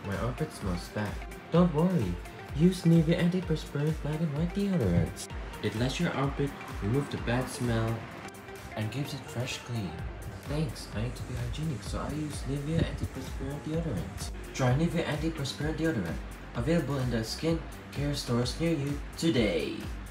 My armpit smells bad. Don't worry. Use Nivea Anti-Perspirant Black and White Deodorant. It lets your armpit remove the bad smell and gives it fresh clean. Thanks, I need to be hygienic, so I use Nivea Anti-Perspirant Deodorant. Try Nivea Anti-Perspirant Deodorant. Available in the skin care stores near you today.